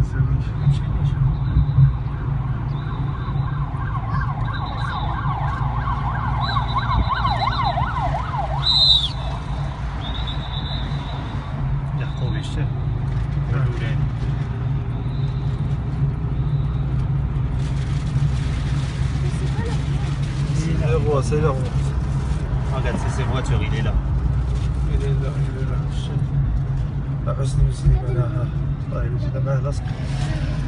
يحكوا بيشتغل C'est là. Regarde, c'est ses voitures, il est là. Il est là. لا حسني مسلم أنا طيب إذا ما لصق